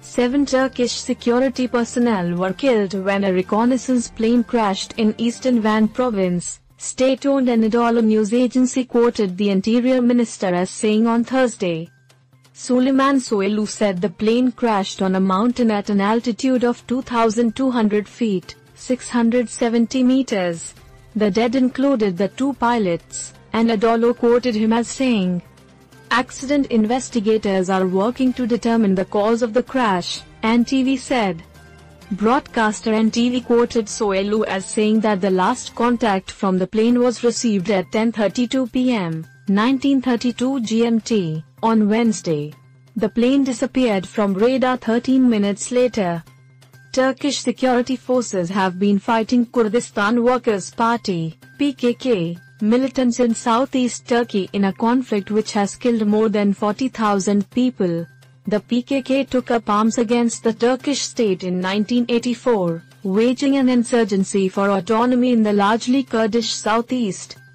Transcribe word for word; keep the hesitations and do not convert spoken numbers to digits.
Seven Turkish security personnel were killed when a reconnaissance plane crashed in eastern Van province, state-owned Anadolu news agency quoted the interior minister as saying on Thursday. Suleiman Soylu said the plane crashed on a mountain at an altitude of two thousand two hundred feet, six hundred seventy meters. The dead included the two pilots, and Anadolu quoted him as saying, "Accident investigators are working to determine the cause of the crash," N T V said. Broadcaster N T V quoted Soylu as saying that the last contact from the plane was received at ten thirty-two p m nineteen thirty-two G M T, on Wednesday. The plane disappeared from radar thirteen minutes later. Turkish security forces have been fighting Kurdistan Workers' Party, P K K, militants in southeast Turkey in a conflict which has killed more than forty thousand people. The P K K took up arms against the Turkish state in nineteen eighty-four, waging an insurgency for autonomy in the largely Kurdish southeast.